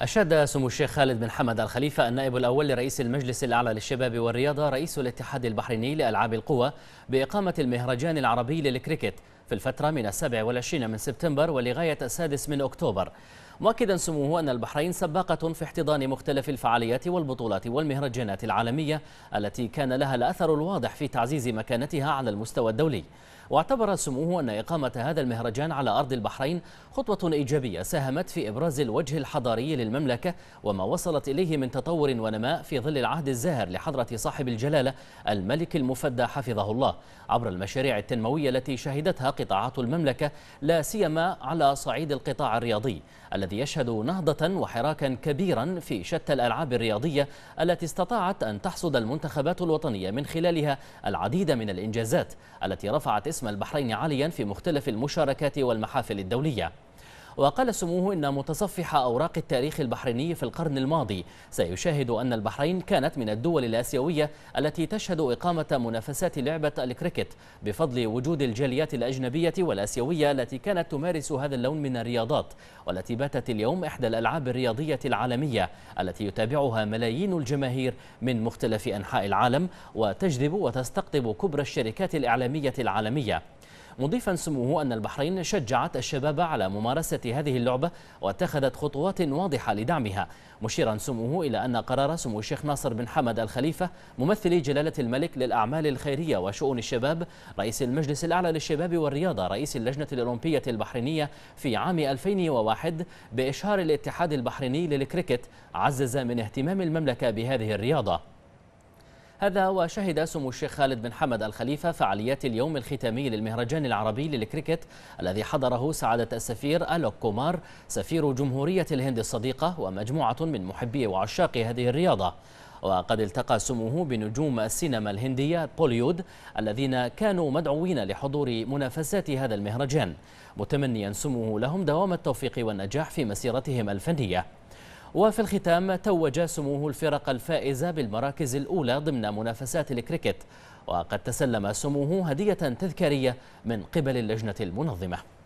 أشاد سمو الشيخ خالد بن حمد الخليفة النائب الأول لرئيس المجلس الأعلى للشباب والرياضة رئيس الاتحاد البحريني لألعاب القوى بإقامة المهرجان العربي للكريكت في الفترة من 27 من سبتمبر ولغاية 6 من أكتوبر، مؤكدا سموه أن البحرين سباقة في احتضان مختلف الفعاليات والبطولات والمهرجانات العالمية التي كان لها الأثر الواضح في تعزيز مكانتها على المستوى الدولي. واعتبر سموه أن إقامة هذا المهرجان على أرض البحرين خطوة إيجابية ساهمت في إبراز الوجه الحضاري للمملكة وما وصلت إليه من تطور ونماء في ظل العهد الزاهر لحضرة صاحب الجلالة الملك المفدى حفظه الله عبر المشاريع التنموية التي شهدتها قطاعات المملكة، لا سيما على صعيد القطاع الرياضي الذي يشهد نهضة وحراكا كبيرا في شتى الألعاب الرياضية التي استطاعت أن تحصد المنتخبات الوطنية من خلالها العديد من الإنجازات التي رفعت اسم البحرين عاليا في مختلف المشاركات والمحافل الدولية. وقال سموه إن متصفح أوراق التاريخ البحريني في القرن الماضي سيشاهد أن البحرين كانت من الدول الآسيوية التي تشهد إقامة منافسات لعبة الكريكت بفضل وجود الجاليات الأجنبية والآسيوية التي كانت تمارس هذا اللون من الرياضات، والتي باتت اليوم إحدى الألعاب الرياضية العالمية التي يتابعها ملايين الجماهير من مختلف أنحاء العالم وتجذب وتستقطب كبرى الشركات الإعلامية العالمية، مضيفا سموه أن البحرين شجعت الشباب على ممارسة هذه اللعبة واتخذت خطوات واضحة لدعمها، مشيرا سموه إلى أن قرار سمو الشيخ ناصر بن حمد الخليفة ممثل جلالة الملك للأعمال الخيرية وشؤون الشباب رئيس المجلس الأعلى للشباب والرياضة رئيس اللجنة الأولمبية البحرينية في عام 2001 بإشهار الاتحاد البحريني للكريكت عزز من اهتمام المملكة بهذه الرياضة. هذا وشهد سمو الشيخ خالد بن حمد الخليفة فعاليات اليوم الختامي للمهرجان العربي للكريكت الذي حضره سعادة السفير ألوك كومار سفير جمهورية الهند الصديقة ومجموعة من محبي وعشاق هذه الرياضة. وقد التقى سموه بنجوم السينما الهندية بوليود الذين كانوا مدعوين لحضور منافسات هذا المهرجان، متمنيا سموه لهم دوام التوفيق والنجاح في مسيرتهم الفنية. وفي الختام توج سموه الفرق الفائزة بالمراكز الأولى ضمن منافسات الكريكت، وقد تسلم سموه هدية تذكارية من قبل اللجنة المنظمة.